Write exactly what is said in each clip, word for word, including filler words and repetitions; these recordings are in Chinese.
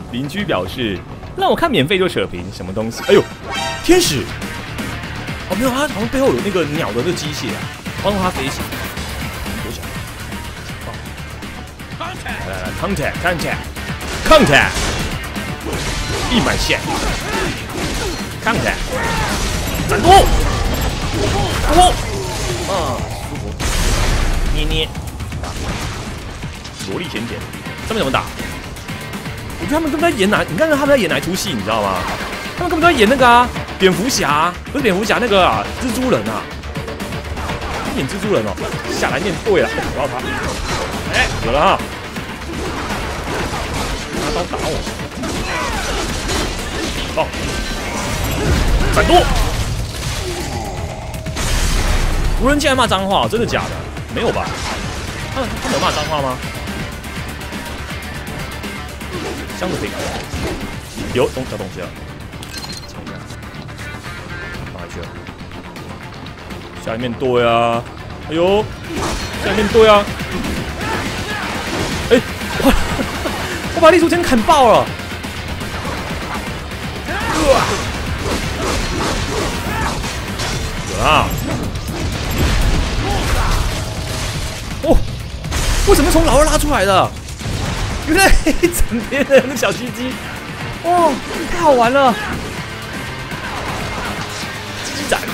邻居表示，让我看免费就扯平，什么东西？哎呦，天使！哦，没有，它好像背后有那个鸟的那个机械啊，帮助它飞行。多小？来来来 ，contact contact contact， 一满线 ，contact， 斩多，多，啊，舒服，捏捏，萝莉甜甜，上面怎么打？我觉得他们根本在演哪？你看他们在演哪一出戏，你知道吗？他们根本都在演那个啊，蝙蝠侠，不是蝙蝠侠那个啊，蜘蛛人啊，演蜘蛛人哦，下来念对了，找到他，哎，有了哈。拿刀打我！哦，闪多！无人竟然骂脏话，真的假的？没有吧？他们他们有骂脏话吗？箱子可以开，有东小东西了，抢一下，放下去了。下面对啊，哎呦，下面对啊，哎，我我把立足天砍爆了。有啊！哦，为什么从老二拉出来的？原来一整片的那小鸡鸡，哦，太好玩了！鸡鸡斩，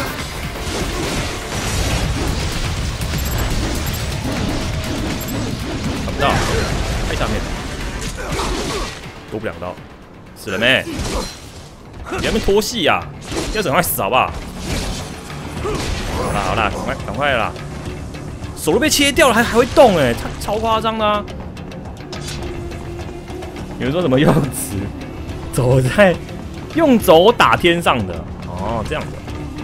看不到，太下面，躲不两刀，死了没？你在那边拖戏呀、啊？要赶快死好不好？好啦好啦，赶快赶快啦！手都被切掉了，还还会动哎、欸，超夸张的、啊！有人说什么用词走在用走打天上的哦，这样子。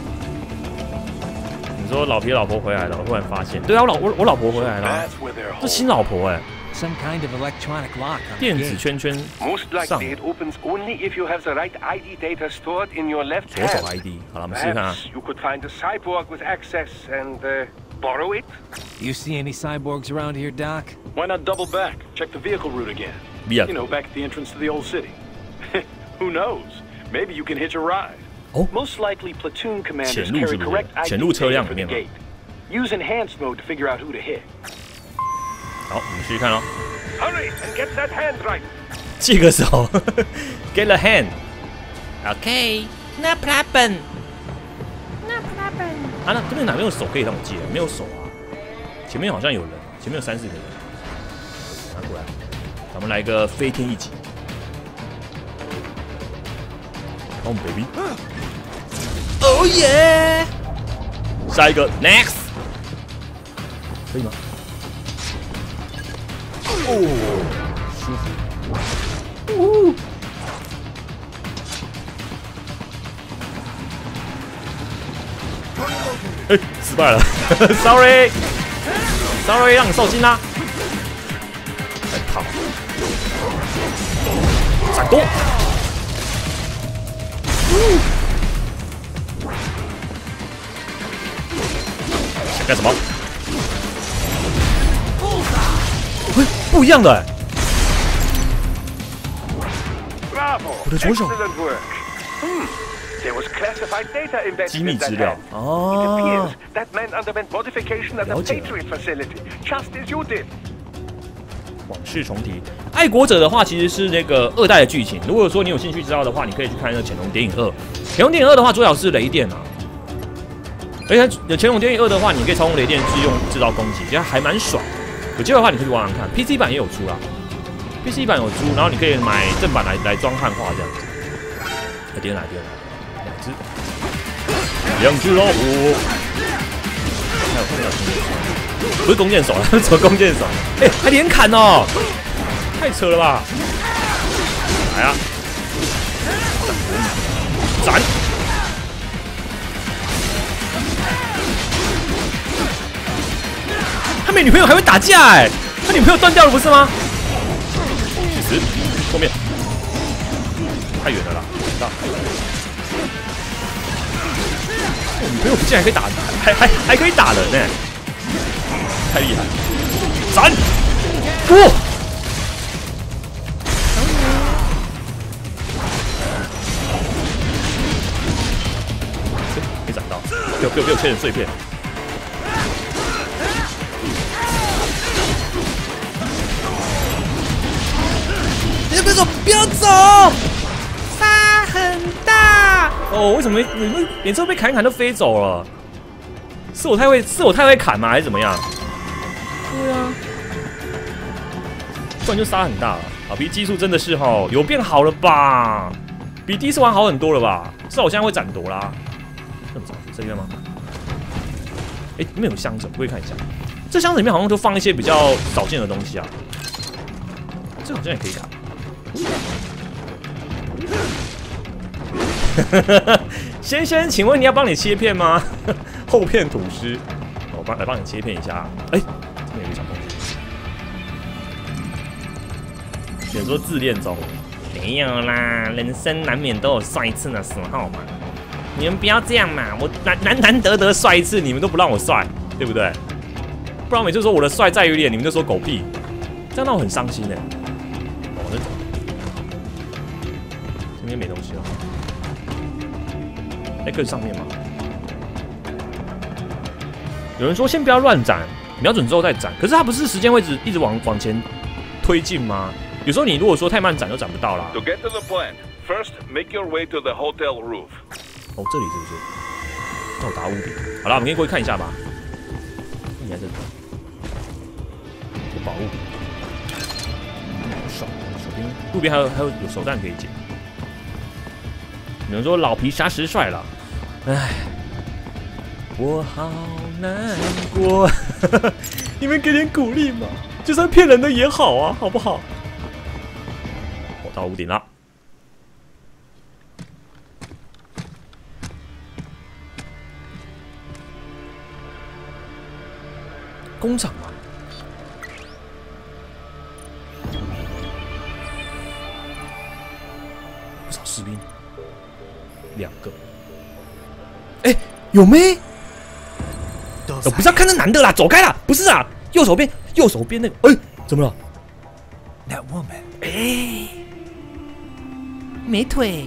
你说老皮老婆回来了，我忽然发现，对啊，我老我我老婆回来了，这新老婆哎、欸。 Some kind of electronic lock. 电子圈圈 Most likely it opens only if you have the right I D data stored in your left 左手 hand. I D， 好了，我们试试看啊。 Perhaps you could find a cyborg with access and uh, borrow it. You see any cyborgs around here, Doc? Why not double back? Check the vehicle route again. Yeah. You know, back at the entrance to the old city. Who knows? Maybe you can hitch a ride. Oh. Most likely, platoon commanders 潜入是 carry 不是？ correct I 潜 D 入车辆 data 里 for 面 the 吗？ gate. Use enhanced mode to figure out who to hit. 好，我们试试看哦。 Hurry and get that hand right. 借个手 ，get a hand。OK， no problem。no problem。啊，那这边哪边有手可以让我借？没有手啊。前面好像有人，前面有三四个人。拿过来，咱们来一个飞天一击。Come baby。Oh yeah！ 下一个 next， 可以吗？ 哦，舒服。呜。哎、欸，失败了，sorry，sorry， 让你受惊啦。来跑，闪多。想干什么？ 喂，不一样的哎、欸！ Bravo. 我的左手 Excellent work. Hmm. There was classified data embedded 机密 in 资 that 料 hand. 哦 It appears that man underwent modification at the 了解了 Patriot facility, just as you did. 往事重提，爱国者的话其实是那个二代的剧情。如果说你有兴趣知道的话，你可以去看那个《潜龙谍影二》。《潜龙谍影二》的话，主角是雷电啊。而且《潜龙谍影二》的话，你可以操控雷电去用制造攻击，其实还蛮爽。有机会的话，你可以玩玩看。P C 版也有出啦 ，P C 版有出，然后你可以买正版来来装汉化这样子。来，点来点来，两只，两只老虎。还有还有弓箭手，不是弓箭手了，什么弓箭手？哎、欸，还连砍哦，太扯了吧！来啊，斩！他没女朋友还会打架哎、欸，他女朋友断掉了不是吗？其实后面太远了啦，到。哦、女朋友不竟然还可以打，还还还可以打人呢、欸，太厉害！斩！哇！ 给我给我切成碎片。你不要走，不要走！沙很大。哦，为什么你们每次被砍一砍都飞走了？是我太会，是我太会砍吗？还是怎么样？对啊，不然就沙很大了。老皮技术真的是哈有变好了吧？比第一次玩好很多了吧？至少我现在会斩夺啦。这么早，这边吗？哎，里面有箱子，我可以看一下。这箱子里面好像都放一些比较少见的东西啊。这好像也可以打。先生，请问你要帮你切片吗？厚片吐司，我帮来帮你切片一下。哎、欸，这边有一小东西。有说自恋中，没有啦，人生难免都有帅一次的时候嘛。你们不要这样嘛，我难难难得得帅一次，你们都不让我帅，对不对？不然每次说我的帅在于脸，你们就说狗屁，这样让我很伤心哎、欸。哦，那走，这边没东西了。哎，可以上面吗？有人说先不要乱斩，瞄准之后再斩。可是它不是时间会一直一直往往前推进吗？有时候你如果说太慢斩，就斩不到啦。 To get to the plant, first make your way to the hotel roof. 哦，这里是不是？那我打屋顶。好啦，我们可以过去看一下吧。你在这里，有宝物。手手边路边还有还有有手弹可以捡。有人说老皮杀时帅了，唉，我好难过。你们给点鼓励嘛，就算骗人的也好啊，好不好？我到屋顶了。工厂吗？不少士兵。两个，哎、欸，有没？我不是要看那男的啦，走开啦！不是啊，右手边，右手边那个，哎、欸，怎么了 That woman， 哎、欸，没腿，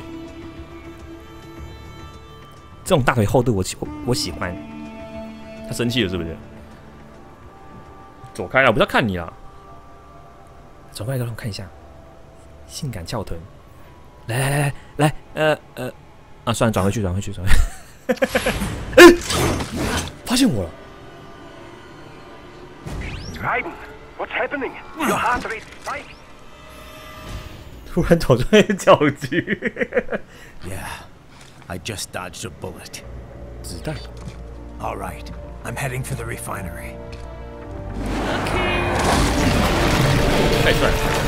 这种大腿厚度我喜我我喜欢。他生气了是不是？走开啦，我不是要看你啦，走开，让我看一下，性感翘臀，来来来来来，呃呃。啊，算了，转回去，转回去，转回去。哎、欸，发现我了 Raiden, what's happening? Your heart rate spiked. 突然跑出来脚局。 Yeah, I just dodged a bullet. 子弹。 All right, I'm heading for the refinery. 太帅了。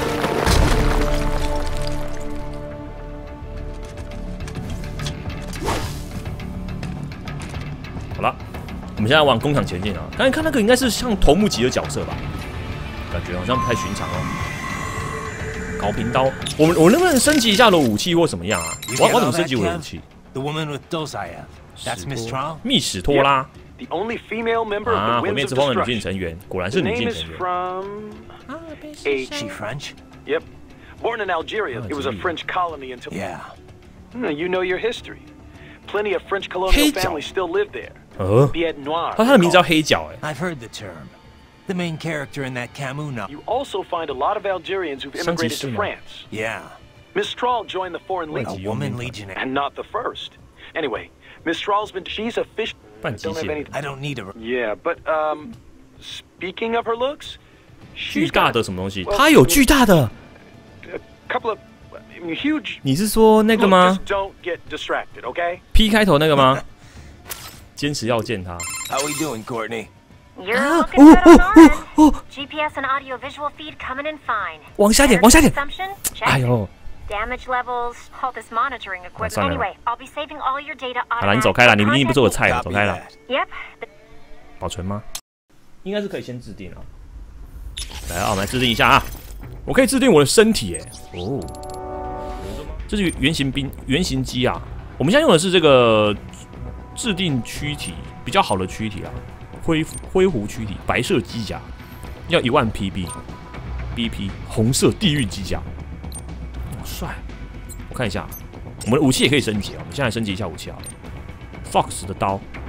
好了，我们现在往工厂前进啊！刚才看那个应该是像头目级的角色吧，感觉好像不太寻常哦。高频刀，我们我能不能升级一下我的武器或什么样啊？我我怎么升级我的武器？ The woman with Dosayev. That's Miss Tron. 密史托拉 The only female member 啊， of 毁 the 灭 Winds 之 of 风的女性 Destruction. 成员，果然 The 是女 name 性 is 成员。 from H. She French? Yep. Born in Algeria, it was a Algeria. French colony until. Yeah. Hmm, You know your history. Plenty of French colonial 黑角。 families still live there. 呃， Pied Noir. 他他的名字叫黑角哎。 I've heard the term. The main character in that Camus novel. You also find a lot of Algerians who've immigrated to France. Yeah. Mistral joined the Foreign A Legion, woman legionnaire. and not the first. Anyway, Mistral's been. She's a fish. 半 I 机 don't have 械 any. 人， I don't need a. Yeah, but um, speaking of her looks, 巨 she's 大 got 的什么东西？ well, 他有巨大的， a couple of I mean, huge. 你是说那个 Look, 吗 just don't get distracted, okay? ？P 开头那个吗？坚持要见他。 How we doing, Courtney? You're Ah, looking good oh, on our end. oh, oh. G P S and audio visual feed coming in fine. 往下点， Energy 往下点。 consumption? Check. 哎呦， Damage levels, all this monitoring equipment. 算了。 Anyway, I'll be saving all your data 好了，你走开了，你 automatically. 你不是我菜了，走 Copy 开了。 that. Yep. 保存吗？应该是可以先制定啊。来啊，我们来制定一下啊。我可以制定我的身体诶。哦，这是原型兵原型机啊。我们现在用的是这个制定躯体比较好的躯体啊，灰灰狐躯体，白色机甲，要一万 P B，B P 红色地狱机甲，好帅！我看一下，我们的武器也可以升级啊。我们现在升级一下武器啊。Fox 的刀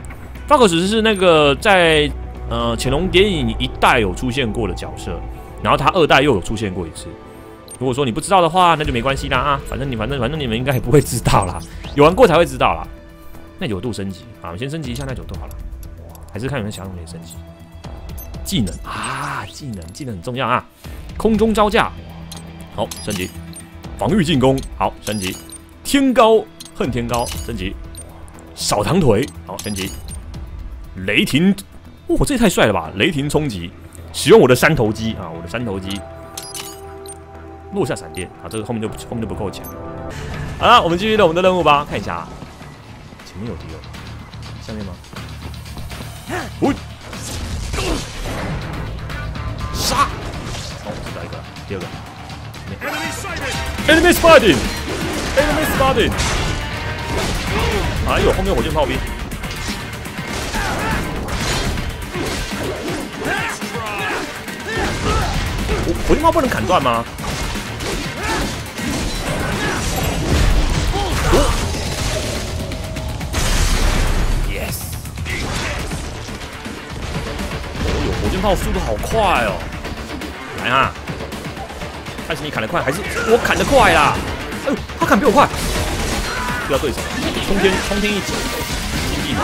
Fox 是那个在呃潜龙谍影一代有出现过的角色，然后他二代又有出现过一次。如果说你不知道的话，那就没关系啦啊，反正你反正反正你们应该也不会知道啦，有玩过才会知道啦。耐久度升级啊，我们先升级一下耐久度好了，还是看有没有想要可以升级。技能啊，技能技能很重要啊，空中招架好升级，防御进攻好升级，天高恨天高升级，扫堂腿好升级。雷霆，哇、哦，这也太帅了吧！雷霆冲击，使用我的山头机啊，我的山头机落下闪电啊，这个后面就后面就不够强。好了，我们继续我们的任务吧，看一下，前面有敌人，下面吗？喂，杀！哦，知道一个，第二个。Enemy spotted! Enemy spotted! 哎呦，后面有火箭炮兵。火箭炮不能砍断吗？哦 ，yes！ 哦呦，火箭炮速度好快哦！来啊！看是你砍得快，还是我砍得快啦？哎呦，他砍比我快！不要对手，冲天冲天一击，金币嘛！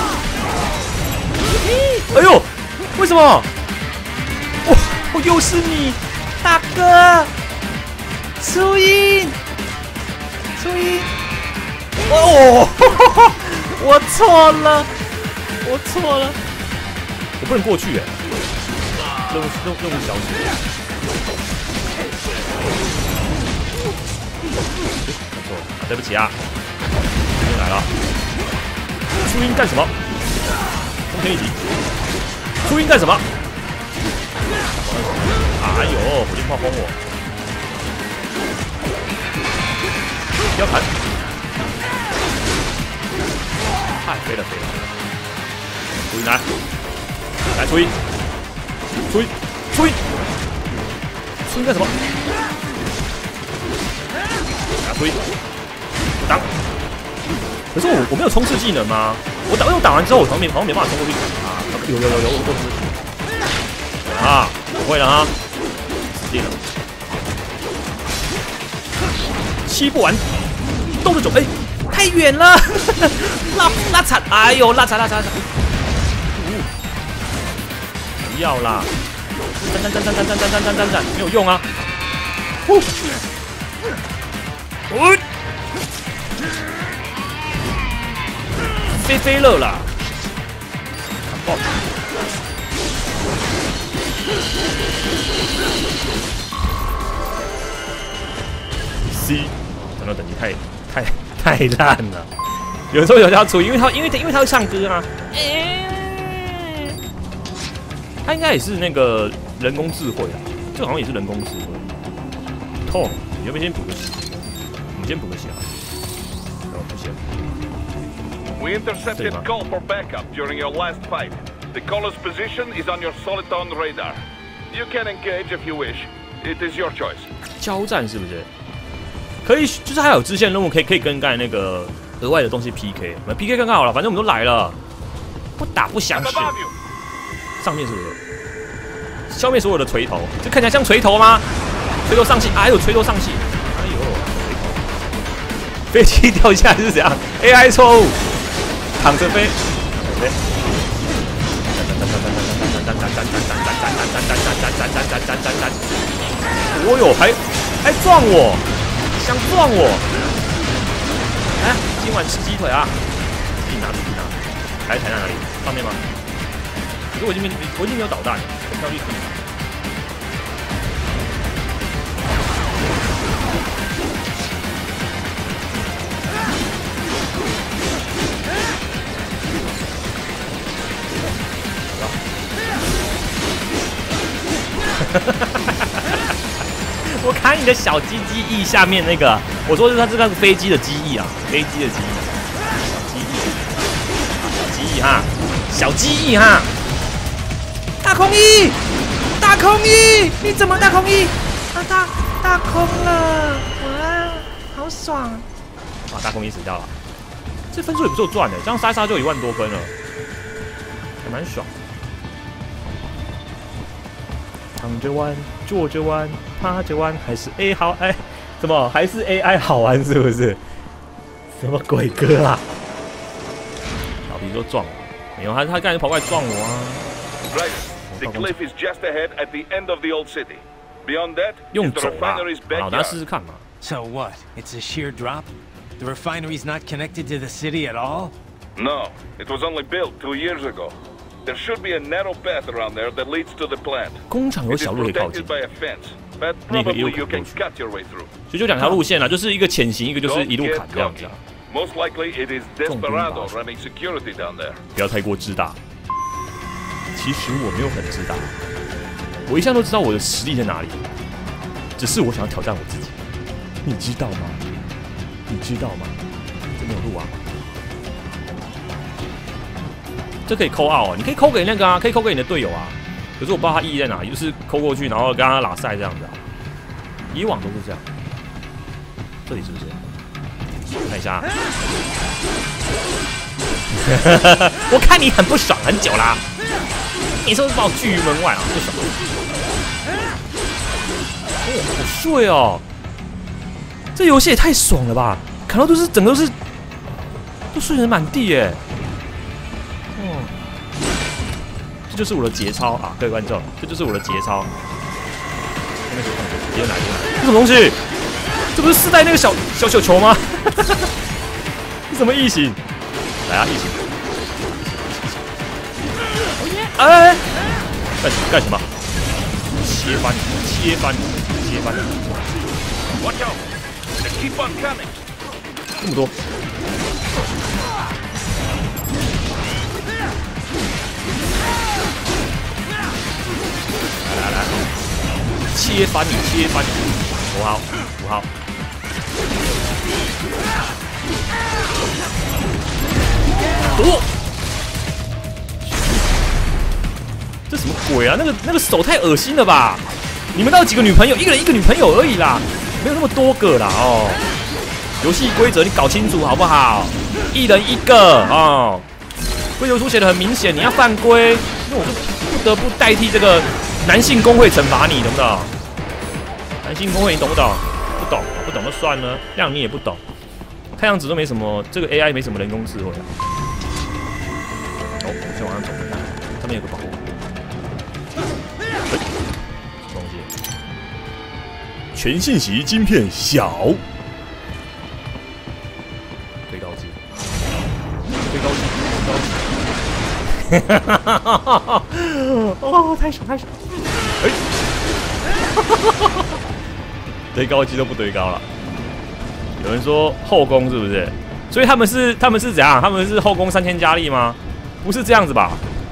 哎呦，为什么？哇！哦，又是你！大哥，初音，初音，哦，我错了，我错了，我不能过去哎，任务任务任务消失，没错啊，对不起啊，初音来了，初音干什么？冲天一击，初音干什么？哎呦，火箭炮轰我！不要砍！太飞了飞了！初音来，来初音，初音，初音，初音干什么？来初音，挡！可是我我没有冲刺技能吗？我打我打完之后，我好像没好像没办法冲过去啊！有有有有，我知啊，我会了啊！了，七不完，动着走，哎，太远了，拉拉惨，哎呦，拉惨拉惨拉惨，不要啦，战战战战战战战战战战，没有用啊，呼，喂，飞飞乐啦，砍爆！ C， 战斗等级太太太烂了。有时候有条出，因为他因为他因为他会唱歌啊，欸、他应该也是那个人工智慧啊，这个好像也是人工智慧。痛，你要不要先补个血？我们先补个血啊。然后补血。 We intercepted call for backup during your last fight. The caller's position is on your Soliton radar. You can engage if you wish. It is your choice. 交战是不是？可以，就是还有支线任务可以可以跟刚才那个额外的东西 P K。我们 P K 看看好了，反正我们都来了，不打不相识。上面是不是？消灭所有的锤头，这看起来像锤头吗？锤头上气，哎呦，锤头上气，哎呦，飞机掉下来是怎样 ？A I 错误，躺着飞，飞。 哦呦，还还撞我，想撞我！哎，今晚吃鸡腿啊！自己拿，自己拿。台台在哪里？上面吗？可是我已经没，我已经没有导弹了，我跳去看。我看你的小鸡鸡翼下面那个，我说是它这个飞机的机翼啊，飞机的机翼，小机翼，小机翼哈，小机翼哈，大空翼，大空翼，你怎么大空翼？啊大大空了，哇，好爽！啊，大空翼死掉了，这分数也不错赚的，这样杀一杀就一万多分了。 蛮爽。躺着玩，坐着玩，趴着玩，还是 A 好哎？怎么还是 A I 好玩是不是？什么鬼歌啊？老皮说撞我，没有他他刚才跑过来撞我啊。 Right, the cliff is just ahead at the end of the old city. Beyond that, 用 is the 走啦， refinery's 好，大家试 backyard. 试看嘛。 So what? It's a sheer drop? The refinery's not connected to the city at all? No, it was only built two years ago. There should be a narrow path around there that leads to the plant. 工厂有 It is 小路可以靠近 protected，by a fence, but 那个也有 probably you 可 can 能 cut your way through. 所以就两条路线啦，就是一个潜行，一个就是 Don't 一路 get 砍这样子 cocky. 啊。 Most likely, it is 重兵 Desperado 吧 running security down there. 不要太过自大。其实我没有很自大，我一向都知道我的实力在哪里，只是我想要挑战我自己。你知道吗？你知道吗？这没有录啊。这可以扣out啊，你可以扣给那个啊，可以扣给你的队友啊。可是我不知道它意义在哪里，就是扣过去，然后跟他拉赛这样子啊。以往都是这样，这里是不是？看一下、啊，我看你很不爽很久啦，你是不是把我拒于门外啊？不爽。哦，好帅哦！这游戏也太爽了吧！看到都是整个都是都碎人满地耶。哦，这就是我的节操啊，各位观众，这就是我的节操。那个别人来，别人来，这什么东西？这不是四代那个小小小球吗？这什么异形？来啊，异形！哎，干什么干什么？切翻你，切翻你，切翻你！ Watch out! They keep on coming. 这么多。来来来，切翻你，切翻你！五号，五号。哦，这什么鬼啊？那个那个手太恶心了吧！你们到底几个女朋友？一个人一个女朋友而已啦，没有那么多个啦哦。游戏规则你搞清楚好不好？一人一个哦。规则书写的很明显，你要犯规，那我就不得不代替这个男性工会惩罚你，懂不懂？男性工会你懂不懂？不懂，不懂就算了。谅你也不懂，看样子都没什么，这个 A I 没什么人工智慧啊。哦，我先往上走，看上面有个宝物。什么东西？全信息晶片小。推高机，推高机，推高机。哈哈哈哈哈！哦，太爽太爽！哎，哈哈哈哈哈！堆高机都不堆高了。有人说后宫是不是？所以他们是他们是怎样？他们是后宫三千佳丽吗？不是这样子吧？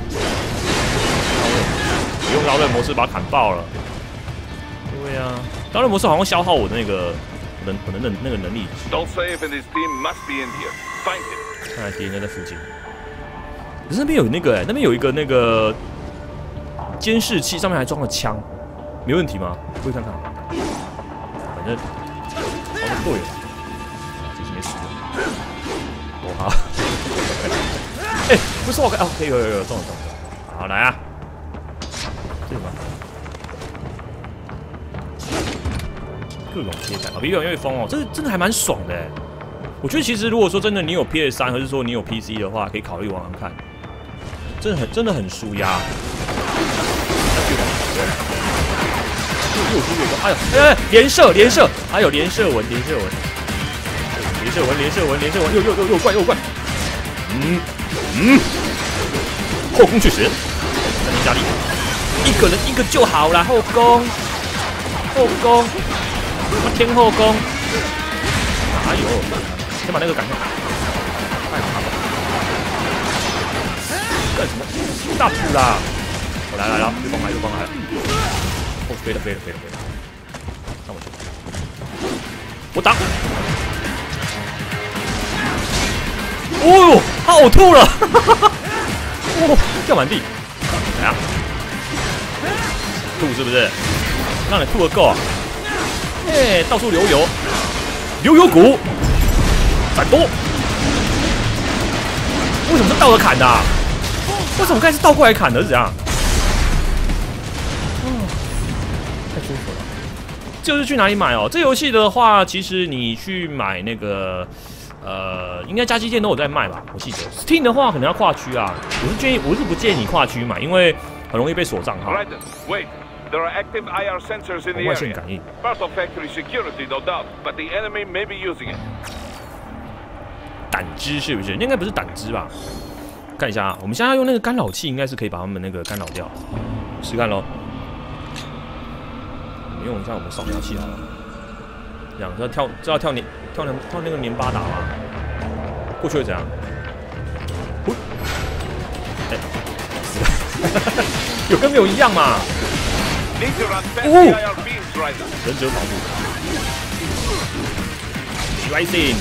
我用刀刃模式把它砍爆了。对啊，刀刃模式好像消耗我的那个我的我的那那个能力。 Don't save and his team must be in here. Find him. 看来敌人在附近。可是那边有那个哎、欸，那边有一个那个监视器，上面还装了枪，没问题吗？过去看看。反正好像对了，其实没死过。我好。哎、欸，不是我看，哦，可以有有有中了中了。好，来啊！这个吗？各种切菜，啊，比越来越疯哦，这真的还蛮爽的哎。我觉得其实如果说真的你有 P S 三，或是说你有 P C 的话，可以考虑玩玩看，真的很真的很舒压。越输越高，哎呦哎哎，连射连射，还有连射纹连射纹，连射纹连射纹连射纹，又又又又怪又怪，嗯嗯，后宫确实，三千佳丽，一个人一个就好啦，后宫后宫，什么天后宫，哪有？先把那个赶上，太麻烦了，干什么？大补啦！我来来了，又帮来又帮来了。哦，飞了飞了飞了飞了，让我去，我挡。哦呦，他呕吐了，哦，掉满地，来啊，吐是不是？让你吐个够啊！哎，到处流油，流油骨，斩多。为什么是倒着砍的、啊？ 为什么刚才是倒过来砍的？是怎样？哦，太舒服了。就是去哪里买哦？这游戏的话，其实你去买那个。 呃，应该家机店都有在卖吧？我记得 Steam 的话可能要跨区啊，我是建议，我是不建议你跨区买，因为很容易被锁账号。 Wait, there are active I R sensors in the 外线 area. 感应 Part of factory security, no doubt, but the enemy may be using it. 胆汁是不是？那应该不是胆汁吧？看一下啊，我们现在要用那个干扰器，应该是可以把他们那个干扰掉。试看喽。我们用一下我们扫描器好了。这样，要跳，知道跳年跳那跳那个年巴达吗？过去会怎样？哎、欸，有跟没有一样嘛？哦，忍者跑步 ，rising，rising，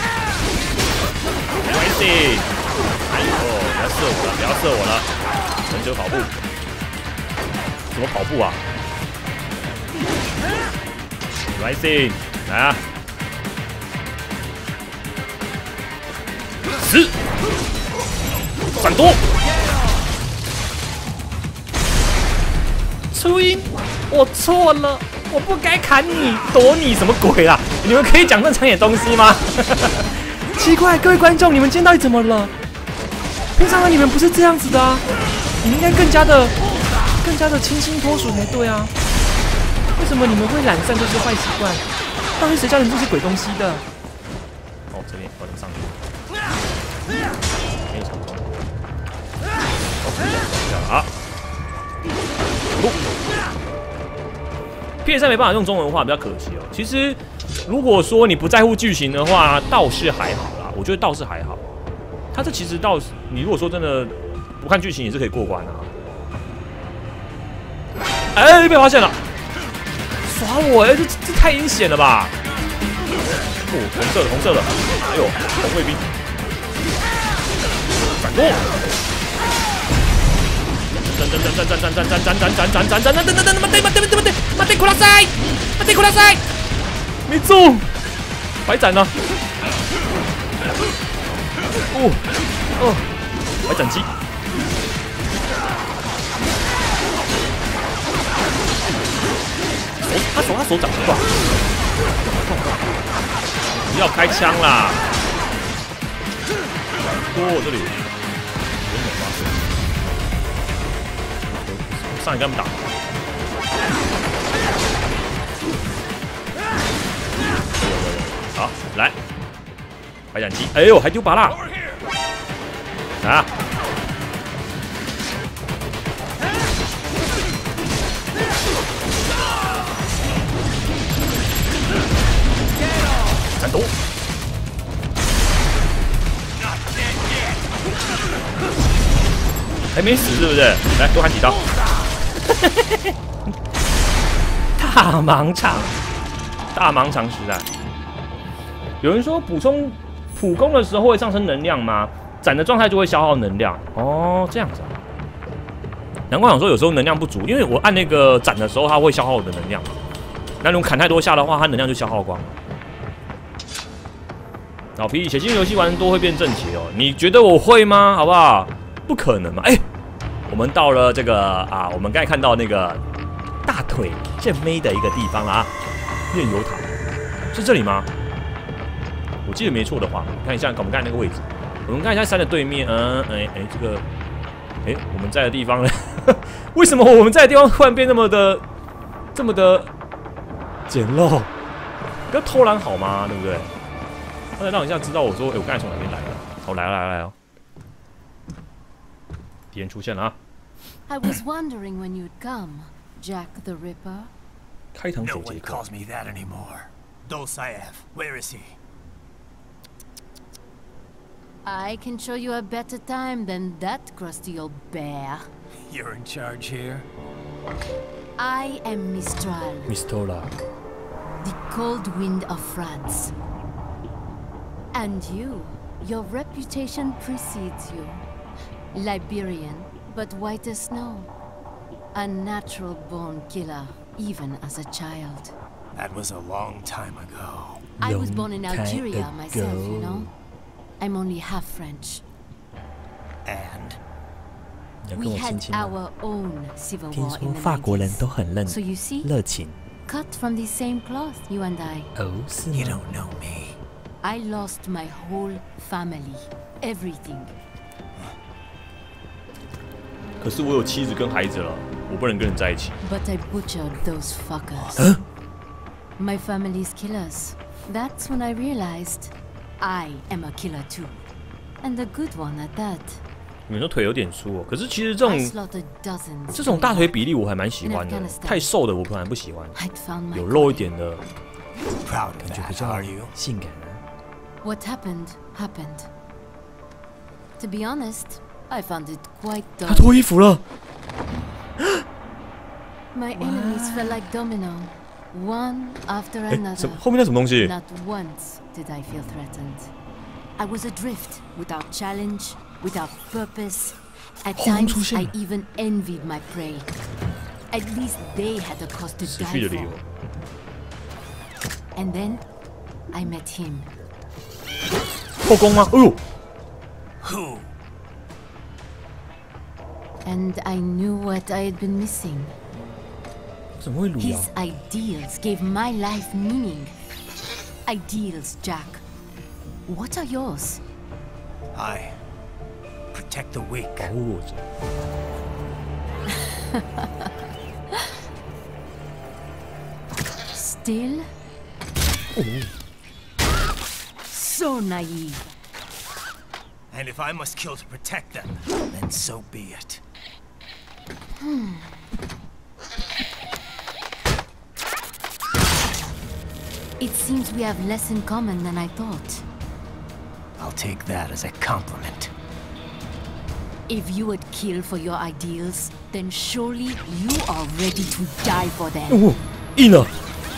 哎呦，不要射我了，不要射我了，忍者跑步，怎么跑步啊 ？rising， 来啊！ 死！闪躲！初音，我错了，我不该砍你，躲你什么鬼啦？你们可以讲正常点东西吗？奇怪，各位观众，你们今天到底怎么了？平常的你们不是这样子的啊，你们应该更加的、更加的清新脱俗才对啊。为什么你们会懒散这些坏习惯？到底谁教你们这些鬼东西的？哦，这边我能上去。 没成功。好，P S 三没办法用中文的话，比较可惜哦。其实，如果说你不在乎剧情的话，倒是还好啦。我觉得倒是还好。它这其实倒是，你如果说真的不看剧情，也是可以过关啊。哎，被发现了！耍我！哎，这这太阴险了吧！哦，红色的，红色的，哎呦，红卫兵。 闪躲！战战战战战战战战战战战战战战战战战！待待待待待待！待待库拉塞！待待库拉塞！没中，白斩了！哦哦，白斩鸡！手，他手他手掌不断，不要开枪啦！哦，这里。 上来跟他们打，好，来，白斩鸡，哎呦，还丢拔蜡，啊！闪躲！还没死是不是？来，多喊几刀。 大盲场，大盲场时代。有人说补充普攻的时候会上升能量吗？斩的状态就会消耗能量。哦，这样子啊。难怪想说有时候能量不足，因为我按那个斩的时候，它会消耗我的能量。那如果砍太多下的话，它能量就消耗光了。老皮，写进游戏玩多会变正邪哦？你觉得我会吗？好不好？不可能嘛！哎、欸。 我们到了这个啊，我们刚才看到那个大腿正妹的一个地方啦，炼油塔是这里吗？我记得没错的话，看一下我们刚才那个位置，我们看一下山的对面，嗯，哎哎，这个，哎，我们在的地方呢？为什么我们在的地方突然变那么的这么的简陋？不要偷懒好吗？对不对？他才让一下知道我说，哎，我刚才从哪边来的？好，来了来了来了。 敌人出现了啊 I was wondering when you'd come, Jack the Ripper. 开膛 No 手 one 杰克 calls me that anymore. Dosaev, where is he? I can show you a better time than that crusty old bear. You're in charge here? I am Mistral, Mistola. the cold wind of France. And you, your reputation precedes you. Liberian, but white as snow. A natural-born killer, even as a child. That was a long time ago. I was born in Long time Algeria myself, you ago. know. I'm only half French. And? 你要跟 We 我亲 had 亲吗？ our own civil 听 war 说 in the 法国人 nineties. 都很热 So you see, 热情。 cut from the same cloth, you and I. 哦，是 You 吗？ don't know me. I lost my whole family, everything. 可是我有妻子跟孩子了，我不能跟人在一起。 But I butchered those fuckers. My family's killers. That's when I realized I am a killer too. And a good one at that. 你说腿有点粗哦，可是其实这 I 种 slaughtered dozens. 这种大腿比例我还蛮喜欢的 In，Afghanistan 太瘦的我反而不喜欢， I'd found my 有肉一 calling. 点的 Proud of 感觉比 that, 较 are you? 性感啊。 What happened, happened. To be honest, I found it quite 他 dull. 脱衣服了， My enemies fell like domino, one after 哎， another. 什么后面那什么东西？ Not once did I feel threatened. I was adrift, without challenge, without purpose. At 轰 times, 出现 I 了 even envied my prey. At least they had a cause to 死去 die 的理由 for.。And then, I met him. 后宫吗？哎呦， Who? And I knew what I had been missing. 怎么会撸呀 His？ ideals gave my life meaning. Ideals, Jack. What are yours? I protect the weak. 保护我者。 Still? So naive. And if I must kill to protect them, then so be it. It seems we have less in common than I thought. I'll take that as a compliment. If you would kill for your ideals, then surely you are ready to die for them. 哦，硬了。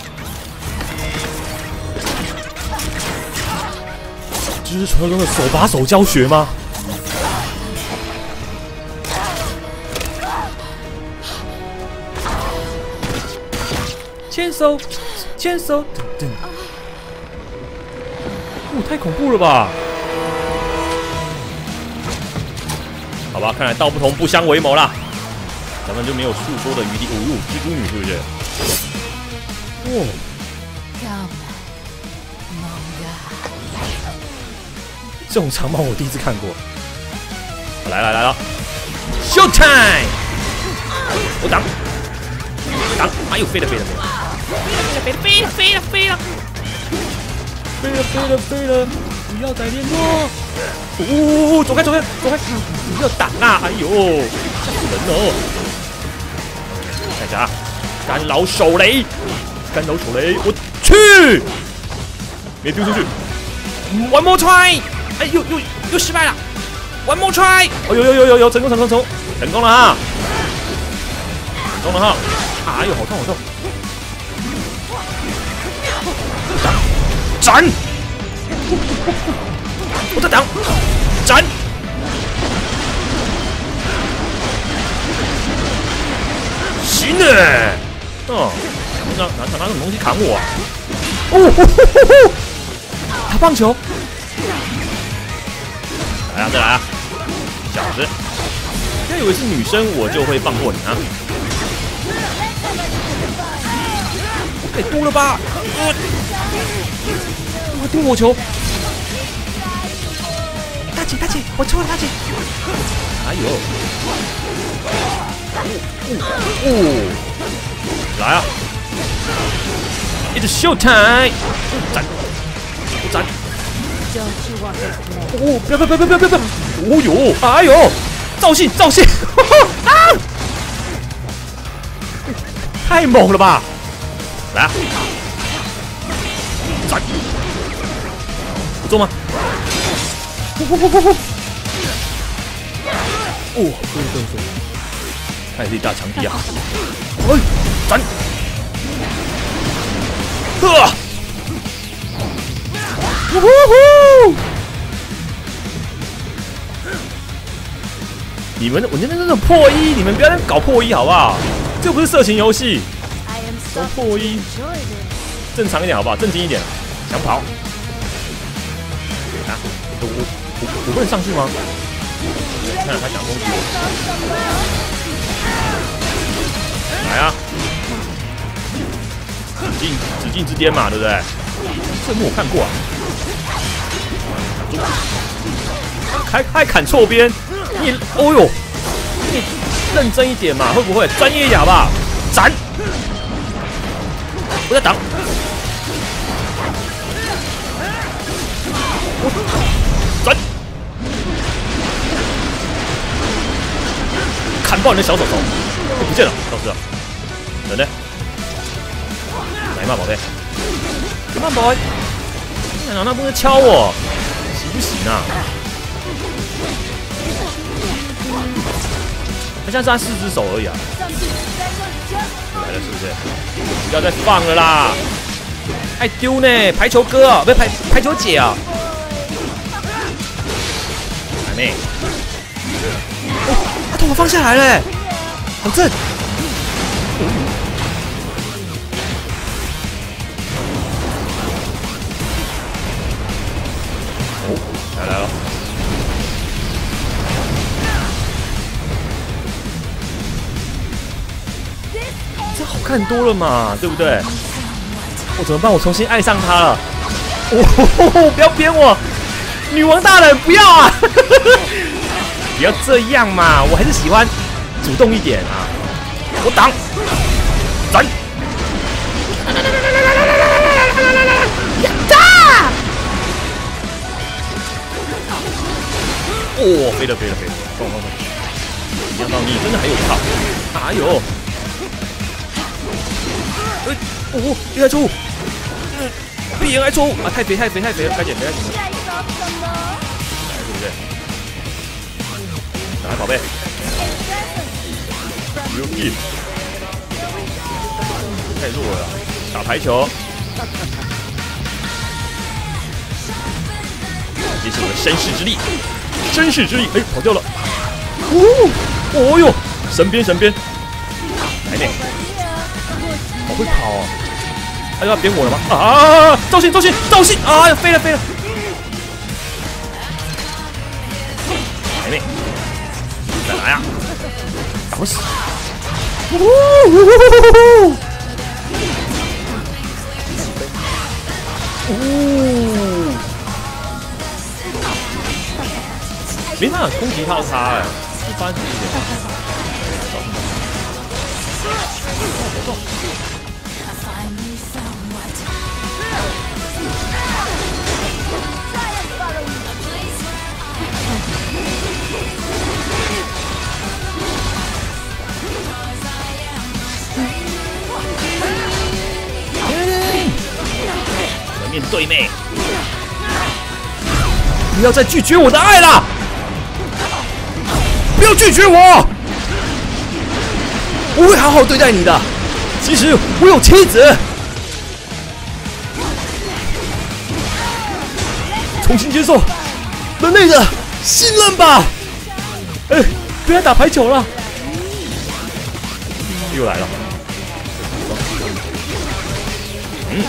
这是传说中的手把手教学吗？牵手，牵手，噔噔。哦，太恐怖了吧！好吧，看来道不同不相为谋啦，咱们就没有诉说的余地。哦呦，蜘蛛女是不是？哦， Come, Manga. 这种长矛我第一次看过。来来来了 ，Show time！ 我挡，挡，哎呦，飞了飞了飞了，飞了飞了飞了飞了飞了飞了飞了，不要再联络！哦，走开走开走开！不要挡啊！哎呦，吓死人了！看一下啊，干扰手雷，干扰手雷，我去！没丢出去 ，One more try！ 哎，又又又失败了 ，One more try！ 哦，有有有有有，成功成功成功，成功了哈！成功了哈！哎呦，好痛好痛！斩！我在挡，斩！行呢！哦，拿拿拿什么东西砍我啊？哦，呼呼呼呼打棒球！来啊，再来啊！小子，不要以为是女生我就会放过你啊！太多了吧？呃，我丢我球！大姐，大姐，我错了，大姐！哎呦！哦哦，来啊！一直 show time！ 斩！斩！ Don't you want to play? 哦，不要不要不要不要不要！哦呦，哎呦，造性造性！啊！太猛了吧！来啊！斩！不中吗？呼呼呼呼呼！哦，对对对，他也是一大强敌啊！哎，斩！呵！呼呼呼！你们，我那边那种破衣，你们不要搞破衣好不好？这不是色情游戏， I am 都 starting 破衣， to enjoy this. 正常一点好不好？正经一点，想跑？啊，我我我我不能上去吗？ 看他想攻击我，来啊！紫禁紫禁之巅嘛，对不对？这幕我看过啊。还还砍错边，你哦呦，你认真一点嘛，会不会专业一点好不好？斩！我在挡。斩！砍爆你的小手手，欸、不见了，消失了。人呢？来嘛，宝贝。Come on, boy！ 你难道不能敲我？行不行啊？他现在剩下四只手而已啊！来了是不是？不要再放了啦！爱丢呢，排球哥啊，不是排排球姐啊！还没。哦，他头发放下来了，好正！哦，来来了。这好看多了嘛，对不对？我怎么办？我重新爱上他了。哦，不要编我，女王大人，不要啊！不要这样嘛，我还是喜欢主动一点啊。我挡，斩！打！哦，飞了飞了飞了，放放放！没想到你真的还有一套，哎呦！哎，哦，厉害错误，嗯，闭眼挨错误啊！太肥太肥太肥了，该减肥该减肥。来，对不对？来，宝贝。牛逼！太弱了，打排球。这是我的绅士之力，绅士之力，哎，跑掉了。哦，哦呦，神鞭神鞭，还没。好会跑哦！他要扁我了吗？啊！赵信，赵信，赵信！啊呀，飞了，飞了！还没，再来啊！打死！呜呜！呜！没办法攻击到他哎，是发生什么事情？活动。我面对妹，不要再拒绝我的爱了！不要拒绝我！我会好好对待你的。其实我有妻子。重新接受人类的信任吧。哎、欸，不要打排球了。又来了。嗯。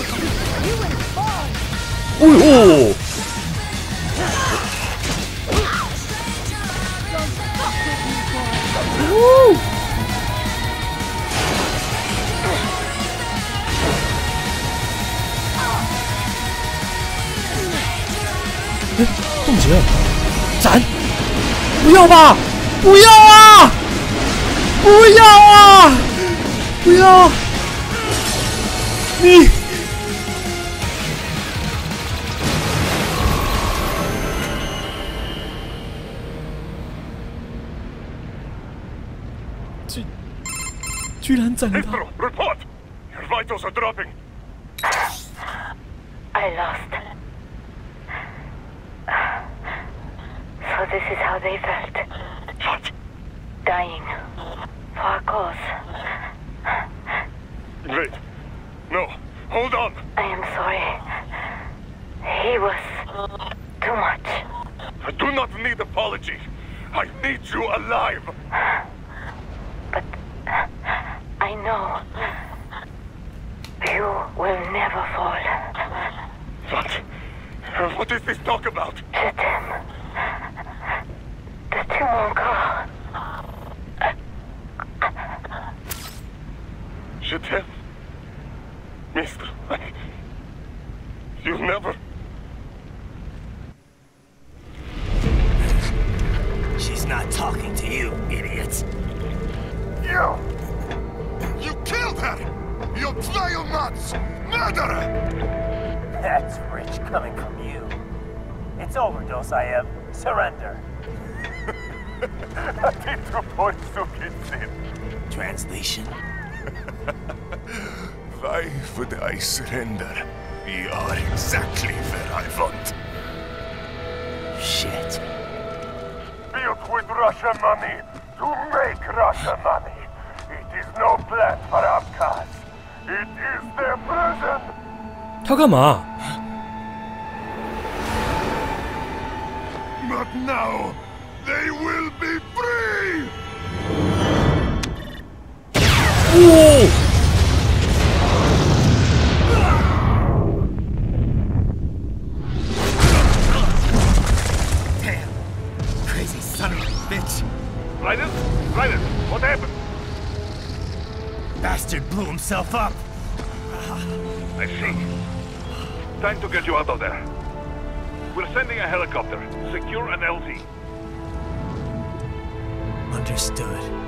哦呦！哦！哎，冻结了！斩！不要吧！不要啊！不要啊！不要！你！居居然斩了他！ Report! Your vitals are dropping. I lost. So this is how they felt. What? Dying. For a cause. Wait. No. Hold on. I am sorry. He was too much. I do not need apology. I need you alive. But I know you will never fall. What? What is this talk about? Chetan. The to Mongol. Je t'aime, Mister. I... You never... She's not talking to you, idiot. You! You killed her! You vile nuts! Murderer! That's rich coming from you. It's overdose, I am. Surrender. Translation? Why would I surrender? You are exactly where I want. Shit. Built with Russian money to make Russian money. It is no plan for Abkhaz. It is their prison. 他干嘛？ But now, they will be free! 哦！ Damn! Crazy son of a bitch! Raiden? Raiden, what happened? Bastard blew himself up! I see. Time to get you out of there. We're sending a helicopter. Secure an L Z. Understood.